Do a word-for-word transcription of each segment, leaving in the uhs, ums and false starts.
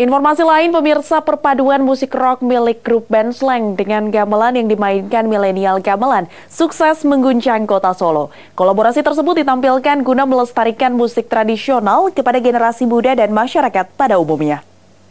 Informasi lain, pemirsa, perpaduan musik rock milik grup band Slank dengan gamelan yang dimainkan milenial gamelan sukses mengguncang kota Solo. Kolaborasi tersebut ditampilkan guna melestarikan musik tradisional kepada generasi muda dan masyarakat pada umumnya.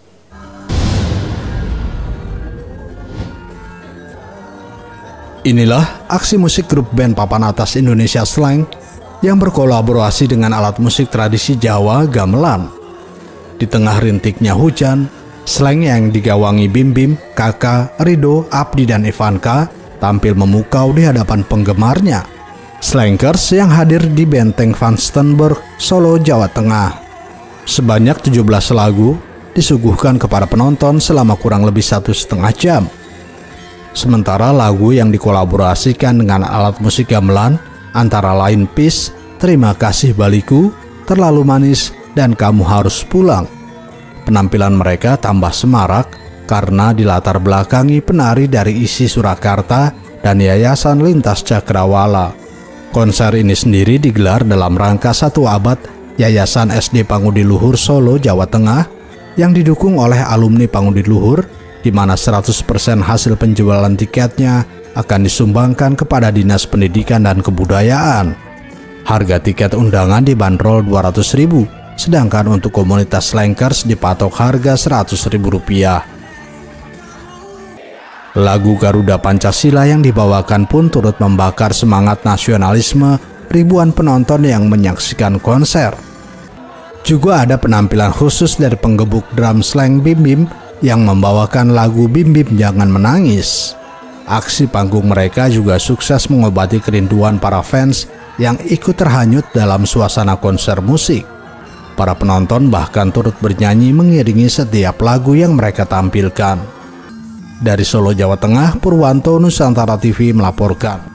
Inilah aksi musik grup band papan atas Indonesia Slank yang berkolaborasi dengan alat musik tradisi Jawa gamelan. Di tengah rintiknya hujan, Slank yang digawangi Bim Bim, Kaka, Rido, Abdi, dan Ivanka tampil memukau di hadapan penggemarnya. Slankers yang hadir di Benteng Van Steenburg, Solo, Jawa Tengah. Sebanyak tujuh belas lagu disuguhkan kepada penonton selama kurang lebih satu setengah jam. Sementara lagu yang dikolaborasikan dengan alat musik gamelan antara lain Peace, Terima Kasih Baliku, Terlalu Manis, dan Kamu Harus Pulang. Penampilan mereka tambah semarak karena dilatar belakangi penari dari I S I Surakarta dan Yayasan Lintas Cakrawala. Konser ini sendiri digelar dalam rangka satu abad Yayasan S D Pangudiluhur Solo, Jawa Tengah yang didukung oleh alumni Pangudiluhur, di mana seratus persen hasil penjualan tiketnya akan disumbangkan kepada Dinas Pendidikan dan Kebudayaan. Harga tiket undangan dibanderol dua ratus ribu, sedangkan untuk komunitas Slankers dipatok harga seratus ribu rupiah. Lagu Garuda Pancasila yang dibawakan pun turut membakar semangat nasionalisme ribuan penonton yang menyaksikan konser. Juga ada penampilan khusus dari penggebuk drum Slank Bim Bim yang membawakan lagu Bim Bim Jangan Menangis. Aksi panggung mereka juga sukses mengobati kerinduan para fans yang ikut terhanyut dalam suasana konser musik. Para penonton bahkan turut bernyanyi mengiringi setiap lagu yang mereka tampilkan. Dari Solo, Jawa Tengah, Purwanto, Nusantara T V melaporkan.